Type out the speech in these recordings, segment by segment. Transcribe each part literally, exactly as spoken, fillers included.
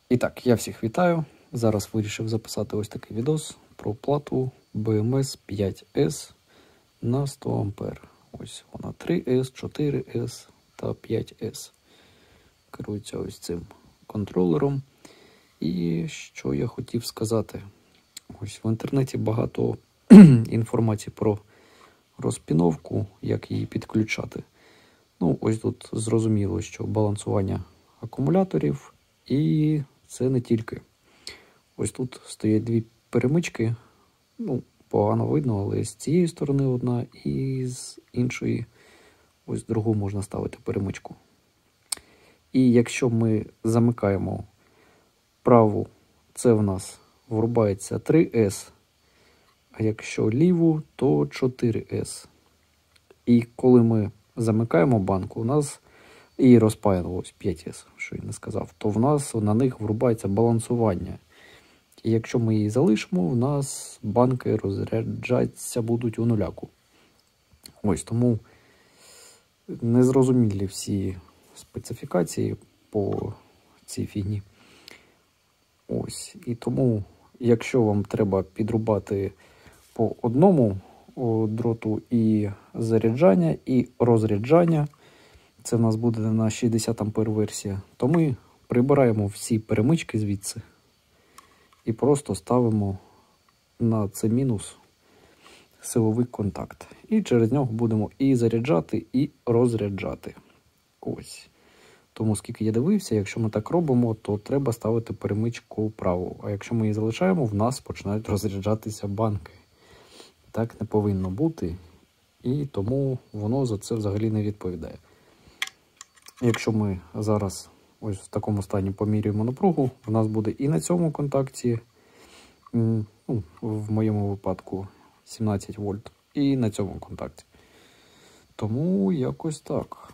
І так, я всіх вітаю. Зараз вирішив записати ось такий відос про плату бі ем ес п'ять ес на сто ампер. Ось вона три ес, чотири ес та п'ять ес. Керується ось цим контролером. І що я хотів сказати. Ось в інтернеті багато інформації про розпіновку, як її підключати. Ну, ось тут зрозуміло, що балансування акумуляторів, і це не тільки. Ось тут стоять дві перемички, ну, погано видно, але з цієї сторони одна і з іншої, ось другу можна ставити перемичку. І якщо ми замикаємо праву, це в нас врубається три ес, а якщо ліву, то чотири ес. І коли ми замикаємо банку, у нас і розпаяно ось п'ять ес, що я не сказав, то в нас на них врубається балансування. І якщо ми її залишимо, в нас банки розряджатися будуть у нуляку. Ось тому незрозумілі всі специфікації по цій фігні. Ось. І тому, якщо вам треба підрубати по одному дроту і заряджання, і розряджання, це в нас буде на шістдесят ампер версія, то ми прибираємо всі перемички звідси і просто ставимо на це мінус силовий контакт. І через нього будемо і заряджати, і розряджати. Ось. Тому, скільки я дивився, якщо ми так робимо, то треба ставити перемичку праву. А якщо ми її залишаємо, в нас починають розряджатися банки. Так не повинно бути. І тому воно за це взагалі не відповідає. Якщо ми зараз ось в такому стані помірюємо напругу, в нас буде і на цьому контакті, ну, в моєму випадку сімнадцять вольт, і на цьому контакті. Тому якось так.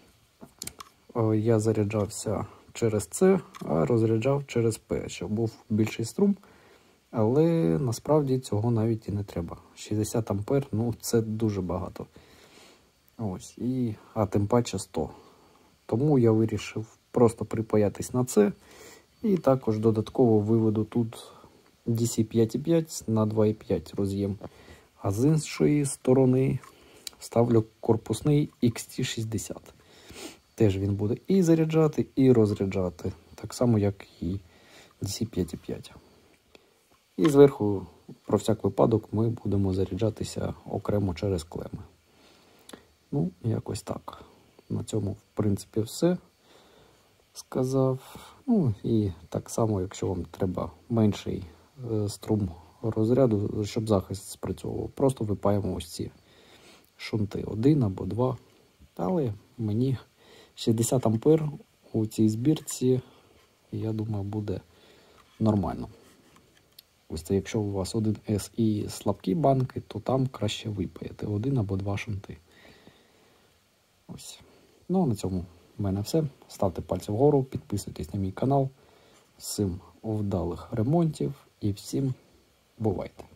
Я заряджався через С, а розряджав через П, щоб був більший струм. Але насправді цього навіть і не треба. шістдесят ампер, ну це дуже багато. Ось, і, а тим паче сто. Тому я вирішив просто припаятись на це. І також додатково виведу тут ді сі п'ять і п'ять на два і п'ять роз'єм. А з іншої сторони ставлю корпусний ікс ті шістдесят. Теж він буде і заряджати, і розряджати. Так само, як і ді сі п'ять і п'ять. І зверху, про всяк випадок, ми будемо заряджатися окремо через клеми. Ну, якось так. На цьому, в принципі, все сказав. Ну, і так само, якщо вам треба менший е, струм розряду, щоб захист спрацьовував, просто випаємо ось ці шунти, один або два. Але мені шістдесят ампер у цій збірці, я думаю, буде нормально. Ось це, якщо у вас один ес і слабкі банки, то там краще випаяти один або два шунти. Ось. Ну, а на цьому в мене все. Ставте пальці вгору, підписуйтесь на мій канал. Всім вдалих ремонтів і всім бувайте!